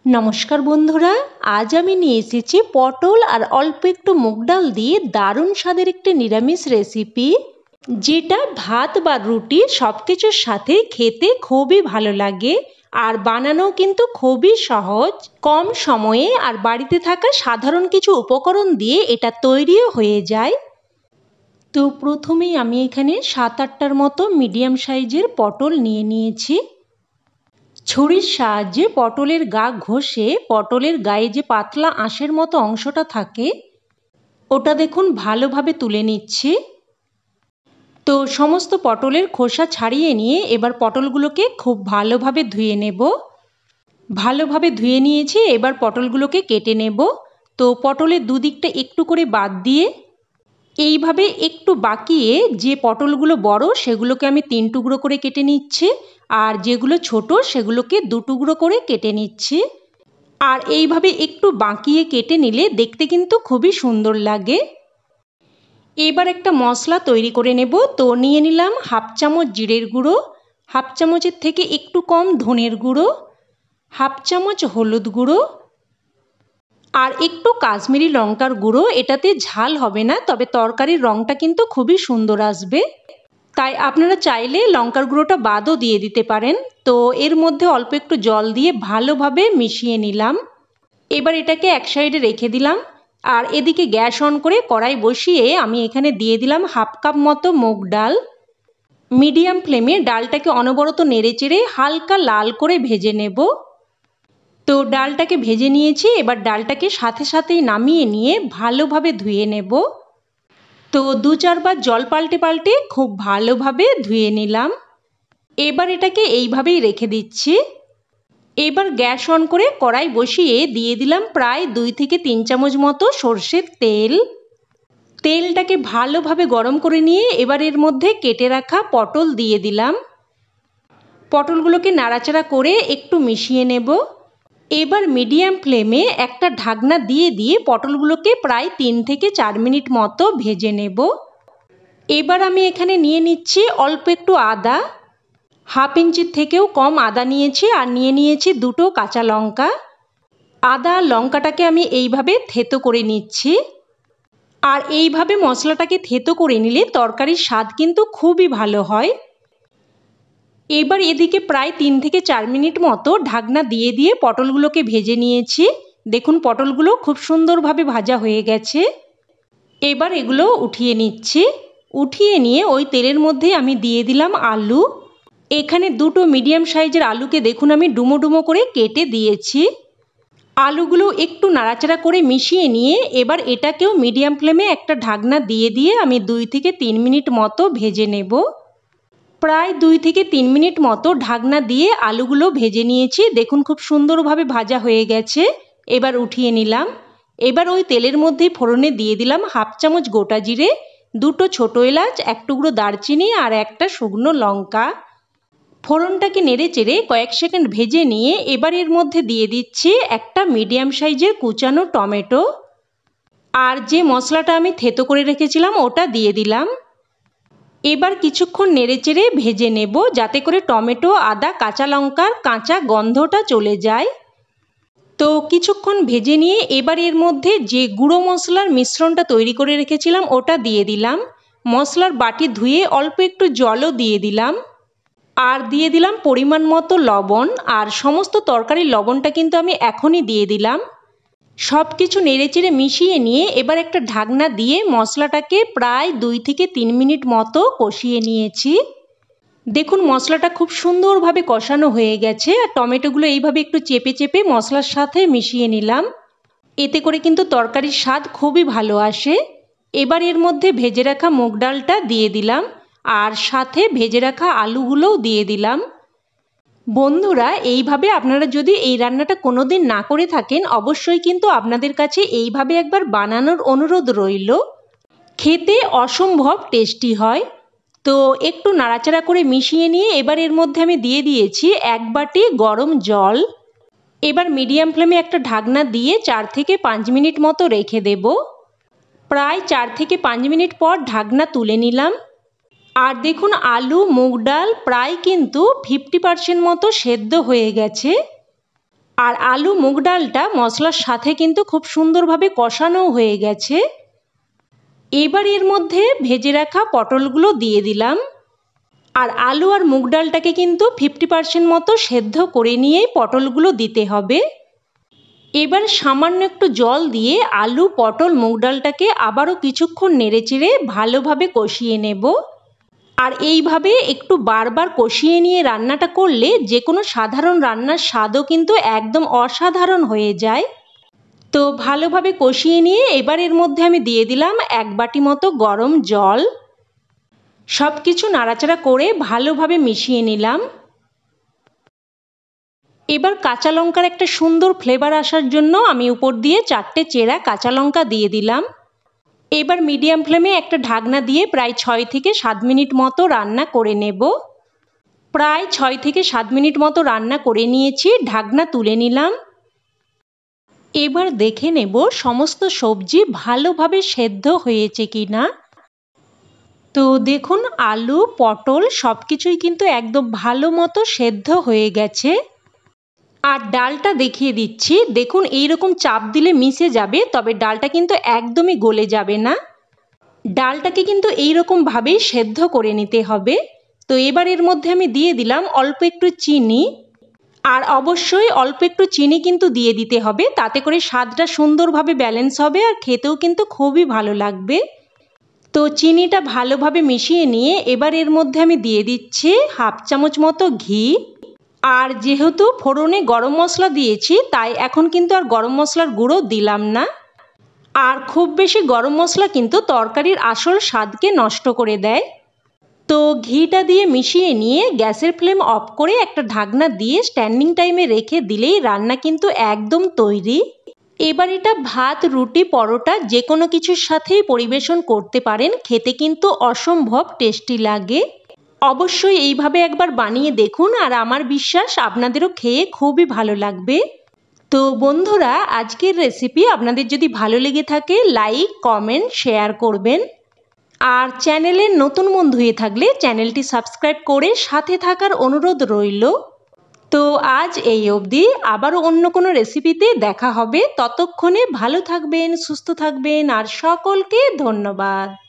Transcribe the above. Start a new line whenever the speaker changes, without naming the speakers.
নমস্কার বন্ধুরা, আজ আমি নিয়ে এসেছি পটল আর অল্প একটু মুগ ডাল দিয়ে দারুণ স্বাদের একটি নিরামিষ রেসিপি, যেটা ভাত বা রুটি সব কিছুর সাথে খেতে খুবই ভালো লাগে। আর বানানো কিন্তু খুবই সহজ, কম সময়ে আর বাড়িতে থাকা সাধারণ কিছু উপকরণ দিয়ে এটা তৈরিও হয়ে যায়। তো প্রথমেই আমি এখানে 7-8টার মতো মিডিয়াম সাইজের পটল নিয়ে নিয়েছি। ছুরির সাহায্যে পটলের গা ঘষে পটলের গায়ে যে পাতলা আঁশের মতো অংশটা থাকে ওটা দেখুন ভালোভাবে তুলে নিচ্ছি। তো সমস্ত পটলের খোসা ছাড়িয়ে নিয়ে এবার পটলগুলোকে খুব ভালোভাবে ধুয়ে নেব। ভালোভাবে ধুয়ে নিয়েছি, এবার পটলগুলোকে কেটে নেব। তো পটলের দুদিকটা একটু করে বাদ দিয়ে এইভাবে একটু বাঁকিয়ে যে পটলগুলো বড় সেগুলোকে আমি 3 টুকরো করে কেটে নিচ্ছি, আর যেগুলো ছোট সেগুলোকে 2 টুকরো করে কেটে নিচ্ছি। আর এইভাবে একটু বাঁকিয়ে কেটে নিলে দেখতে কিন্তু খুবই সুন্দর লাগে। এবার একটা মশলা তৈরি করে নেব। তো নিয়ে নিলাম 1/2 চামচ জিরের গুঁড়ো, 1/2 চামচের থেকে একটু কম ধনের গুঁড়ো, 1/2 চামচ হলুদ গুঁড়ো আর একটু কাশ্মীরি লঙ্কার গুঁড়ো। এটাতে ঝাল হবে না, তবে তরকারির রঙটা কিন্তু খুবই সুন্দর আসবে, তাই আপনারা চাইলে লঙ্কার গুঁড়োটা বাদও দিয়ে দিতে পারেন। তো এর মধ্যে অল্প একটু জল দিয়ে ভালোভাবে মিশিয়ে নিলাম। এবার এটাকে এক সাইডে রেখে দিলাম। আর এদিকে গ্যাস অন করে কড়াই বসিয়ে আমি এখানে দিয়ে দিলাম 1/2 কাপ মতো মুগ ডাল। মিডিয়াম ফ্লেমে ডালটাকে অনবরত নেড়েচেড়ে হালকা লাল করে ভেজে নেব। তো ডালটাকে ভেজে নিয়েছি, এবার ডালটাকে সাথে সাথেই নামিয়ে নিয়ে ভালোভাবে ধুয়ে নেব। তো 2-4 বার জল পাল্টে পাল্টে খুব ভালোভাবে ধুয়ে নিলাম। এবার এটাকে এইভাবেই রেখে দিচ্ছি। এবার গ্যাস অন করে কড়াই বসিয়ে দিয়ে দিলাম প্রায় 2 থেকে 3 চামচ মতো সর্ষের তেল। তেলটাকে ভালোভাবে গরম করে নিয়ে এবার এর মধ্যে কেটে রাখা পটল দিয়ে দিলাম। পটলগুলোকে নাড়াচাড়া করে একটু মিশিয়ে নেব। এবার মিডিয়াম ফ্লেমে একটা ঢাকনা দিয়ে দিয়ে পটলগুলোকে প্রায় 3 থেকে 4 মিনিট মতো ভেজে নেব। এবার আমি এখানে নিয়ে নিচ্ছি অল্প একটু আদা, 1/2 ইঞ্চির থেকেও কম আদা নিয়েছি, আর নিয়ে নিয়েছি 2টো কাঁচা লঙ্কা। আদা আর লঙ্কাটাকে আমি এইভাবে থেতো করে নিচ্ছি। আর এইভাবে মশলাটাকে থেতো করে নিলে তরকারির স্বাদ কিন্তু খুবই ভালো হয়। এবার এদিকে প্রায় 3 থেকে 4 মিনিট মতো ঢাকনা দিয়ে দিয়ে পটলগুলোকে ভেজে নিয়েছি। দেখুন পটলগুলো খুব সুন্দরভাবে ভাজা হয়ে গেছে। এবার এগুলো উঠিয়ে নিচ্ছি। উঠিয়ে নিয়ে ওই তেলের মধ্যে আমি দিয়ে দিলাম আলু। এখানে 2টো মিডিয়াম সাইজের আলুকে দেখুন আমি ডুমো ডুমো করে কেটে দিয়েছি। আলুগুলো একটু নাড়াচাড়া করে মিশিয়ে নিয়ে এবার এটাকেও মিডিয়াম ফ্লেমে একটা ঢাকনা দিয়ে দিয়ে আমি 2 থেকে 3 মিনিট মতো ভেজে নেব। প্রায় 2 থেকে 3 মিনিট মতো ঢাকনা দিয়ে আলুগুলো ভেজে নিয়েছি। দেখুন খুব সুন্দরভাবে ভাজা হয়ে গেছে। এবার উঠিয়ে নিলাম। এবার ওই তেলের মধ্যেই ফোড়নে দিয়ে দিলাম 1/2 চামচ গোটা জিরে, 2টো ছোটো এলাচ, 1 টুকরো দারচিনি আর একটা শুকনো লঙ্কা। ফোড়নটাকে নেড়ে চেড়ে কয়েক সেকেন্ড ভেজে নিয়ে এবার এর মধ্যে দিয়ে দিচ্ছি একটা মিডিয়াম সাইজের কুচানো টমেটো, আর যে মশলাটা আমি থেতো করে রেখেছিলাম ওটা দিয়ে দিলাম। এবার কিছুক্ষণ নেড়েচেড়ে ভেজে নেব, যাতে করে টমেটো, আদা, কাঁচা লঙ্কার কাঁচা গন্ধটা চলে যায়। তো কিছুক্ষণ ভেজে নিয়ে এবার এর মধ্যে যে গুঁড়ো মশলার মিশ্রণটা তৈরি করে রেখেছিলাম ওটা দিয়ে দিলাম। মশলার বাটি ধুয়ে অল্প একটু জলও দিয়ে দিলাম। আর দিয়ে দিলাম পরিমাণ মতো লবণ। আর সমস্ত তরকারির লবণটা কিন্তু আমি এখনই দিয়ে দিলাম। সব কিছু নেড়েচেড়ে মিশিয়ে নিয়ে এবার একটা ঢাকনা দিয়ে মশলাটাকে প্রায় 2 থেকে 3 মিনিট মতো কষিয়ে নিয়েছি। দেখুন মশলাটা খুব সুন্দরভাবে কষানো হয়ে গেছে, আর টমেটোগুলো এইভাবে একটু চেপে চেপে মশলার সাথে মিশিয়ে নিলাম। এতে করে কিন্তু তরকারির স্বাদ খুবই ভালো আসে। এবার এর মধ্যে ভেজে রাখা মুগ ডালটা দিয়ে দিলাম, আর সাথে ভেজে রাখা আলুগুলোও দিয়ে দিলাম। বন্ধুরা, এইভাবে আপনারা যদি এই রান্নাটা কোনোদিন না করে থাকেন অবশ্যই কিন্তু আপনাদের কাছে এইভাবে একবার বানানোর অনুরোধ রইল। খেতে অসম্ভব টেস্টি হয়। তো একটু নাড়াচাড়া করে মিশিয়ে নিয়ে এবার এর মধ্যে আমি দিয়ে দিয়েছি 1 বাটি গরম জল। এবার মিডিয়াম ফ্লেমে একটা ঢাকনা দিয়ে 4 থেকে 5 মিনিট মতো রেখে দেব। প্রায় 4 থেকে 5 মিনিট পর ঢাকনা তুলে নিলাম। আর দেখুন আলু, মুগ ডাল প্রায় কিন্তু 50% মতো সেদ্ধ হয়ে গেছে। আর আলু মুগ ডালটা মশলার সাথে কিন্তু খুব সুন্দরভাবে কষানো হয়ে গেছে। এবার এর মধ্যে ভেজে রাখা পটলগুলো দিয়ে দিলাম। আর আলু আর মুগ ডালটাকে কিন্তু 50% মতো সেদ্ধ করে নিয়েই পটলগুলো দিতে হবে। এবার সামান্য একটু জল দিয়ে আলু, পটল, মুগ ডালটাকে আবারও কিছুক্ষণ নেড়েচেড়ে ভালোভাবে কষিয়ে নেব। আর এইভাবে একটু বারবার কষিয়ে নিয়ে রান্নাটা করলে যে কোনো সাধারণ রান্নার স্বাদও কিন্তু একদম অসাধারণ হয়ে যায়। তো ভালোভাবে কষিয়ে নিয়ে এবার এর মধ্যে আমি দিয়ে দিলাম 1 বাটি মতো গরম জল। সব কিছু নাড়াচাড়া করে ভালোভাবে মিশিয়ে নিলাম। এবার কাঁচা লঙ্কার একটা সুন্দর ফ্লেভার আসার জন্য আমি উপর দিয়ে 4টে চেরা কাঁচা লঙ্কা দিয়ে দিলাম। এবার মিডিয়াম ফ্লেমে একটা ঢাকনা দিয়ে প্রায় 6 থেকে 7 মিনিট মতো রান্না করে নেব। প্রায় 6 থেকে 7 মিনিট মতো রান্না করে নিয়েছি, ঢাকনা তুলে নিলাম। এবার দেখে নেব সমস্ত সবজি ভালোভাবে সেদ্ধ হয়েছে কিনা। তো দেখুন আলু, পটল সব কিছুই কিন্তু একদম ভালো মতো সেদ্ধ হয়ে গেছে। আর ডালটা দেখিয়ে দিচ্ছি, দেখুন এইরকম চাপ দিলে মিশে যাবে, তবে ডালটা কিন্তু একদমই গলে যাবে না। ডালটাকে কিন্তু এইরকমভাবেই সেদ্ধ করে নিতে হবে। তো এবার এর মধ্যে আমি দিয়ে দিলাম অল্প একটু চিনি। আর অবশ্যই অল্প একটু চিনি কিন্তু দিয়ে দিতে হবে, তাতে করে স্বাদটা সুন্দরভাবে ব্যালেন্স হবে আর খেতেও কিন্তু খুবই ভালো লাগবে। তো চিনিটা ভালোভাবে মিশিয়ে নিয়ে এবার এর মধ্যে আমি দিয়ে দিচ্ছি 1/2 চামচ মতো ঘি। আর যেহেতু ফোড়নে গরম মশলা দিয়েছি, তাই এখন কিন্তু আর গরম মশলার গুঁড়ো দিলাম না। আর খুব বেশি গরম মশলা কিন্তু তরকারির আসল স্বাদকে নষ্ট করে দেয়। তো ঘিটা দিয়ে মিশিয়ে নিয়ে গ্যাসের ফ্লেম অফ করে একটা ঢাকনা দিয়ে স্ট্যান্ডিং টাইমে রেখে দিলেই রান্না কিন্তু একদম তৈরি। এবার এটা ভাত, রুটি, পরোটা যে কোনো কিছুর সাথেই পরিবেশন করতে পারেন, খেতে কিন্তু অসম্ভব টেস্টি লাগে। অবশ্যই এইভাবে একবার বানিয়ে দেখুন, আর আমার বিশ্বাস আপনাদেরও খেয়ে খুবই ভালো লাগবে। তো বন্ধুরা, আজকের রেসিপি আপনাদের যদি ভালো লেগে থাকে লাইক, কমেন্ট, শেয়ার করবেন। আর চ্যানেলের নতুন বন্ধু হয়ে থাকলে চ্যানেলটি সাবস্ক্রাইব করে সাথে থাকার অনুরোধ রইল। তো আজ এই অবধি, আবারও অন্য কোনো রেসিপিতে দেখা হবে। ততক্ষণে ভালো থাকবেন, সুস্থ থাকবেন আর সকলকে ধন্যবাদ।